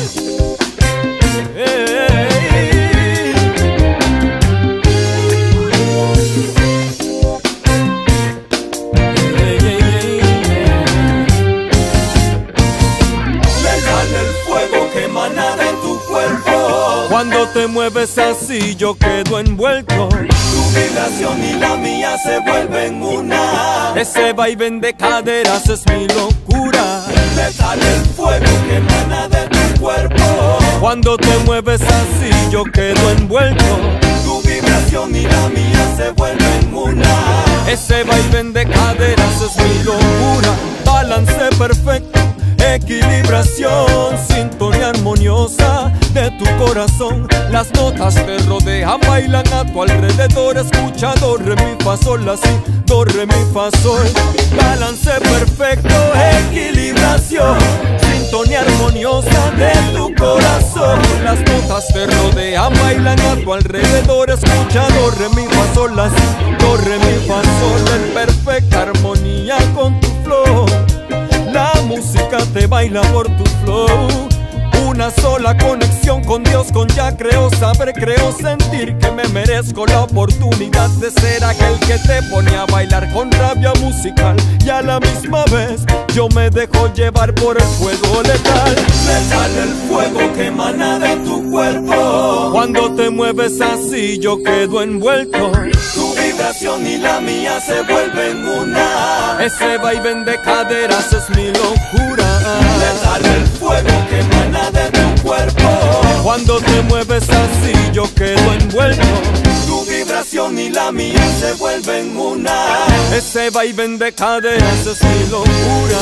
Cuando te mueves así yo quedo envuelto. Tu vibración y la mía se vuelven una. Ese vaivén de caderas es mi locura. Letal el fuego que emana de tu cuerpo. Cuando te mueves así yo quedo envuelto. Tu vibración y la mía se vuelven una. Ese vaivén de caderas es mi locura. Balance perfecto, equilibración, sintonía armoniosa de tu corazón. Las notas te rodean, bailan a tu alrededor. Escucha do, re, mi, fa, sol, la, si, do, re, mi, fa, sol. Balance perfecto, equilibración, sintonía armoniosa de tu corazón. Las notas te rodean, bailan a tu alrededor. Escucha do, re, mi, fa, sol, la, si, do, re, mi, fa, sol. En perfecta armonía con tu flow. La música te baila por tu flow. Una sola conexión con Dios, con ya creo saber, creo sentir que me merezco la oportunidad de ser aquel que te pone a bailar con rabia musical. Y a la misma vez yo me dejo llevar por el fuego letal. Letal el fuego que emana de tu cuerpo. Cuando te mueves así yo quedo envuelto. Tu vibración y la mía se vuelven una. Ese vaivén de caderas es mi locura. Letal el fuego que emana de tu cuerpo. Cuando te mueves así yo quedo envuelto. Tu vibración y la mía se vuelven una. Ese vaivén de caderas es mi locura.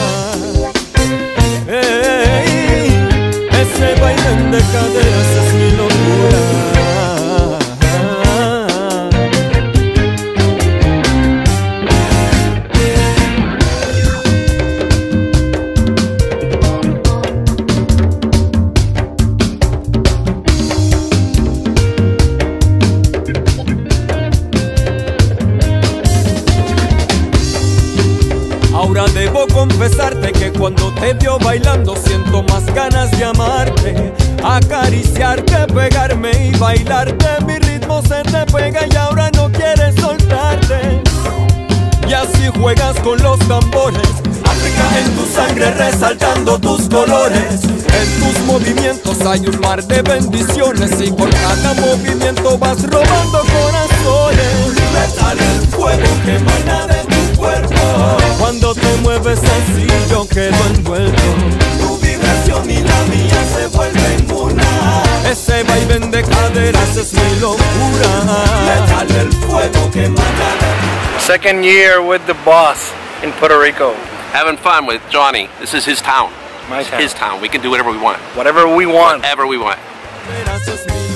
Ese vaivén de caderas es mi locura. Ahora debo confesarte que cuando te veo bailando siento más ganas de amarte, acariciarte, pegarme y bailarte. Mi ritmo se te pega y ahora no quieres soltarte. Y así juegas con los tambores, África en tu sangre resaltando tus colores. en tus movimientos hay un mar de bendiciones y con cada movimiento vas robando corazones. Letal el fuego que emana de tu cuerpo. Cuando te mueves así yo quedo envuelto. Tu vibración y la mía se vuelven una. Ese vaivén de caderas es mi locura. Letal el fuego que emana de tu. Second year with the boss in Puerto Rico. Having fun with Johnny. This is his town. My town. His town. We can do whatever we want. Whatever we want. Whatever we want. Caderas es mi